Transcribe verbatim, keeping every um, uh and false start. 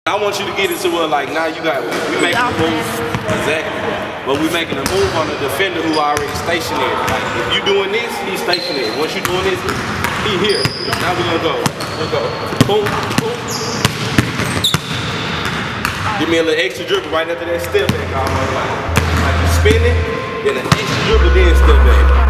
I want you to get into it like now you got, we making a move, exactly. But we making a move on the defender who already stationary. Like if you doing this, he's stationary. Once you doing this, he here. Now we gonna go, we'll go. Boom, boom. Give me a little extra dribble right after that step back. Like you spin it, then an extra dribble, then step back.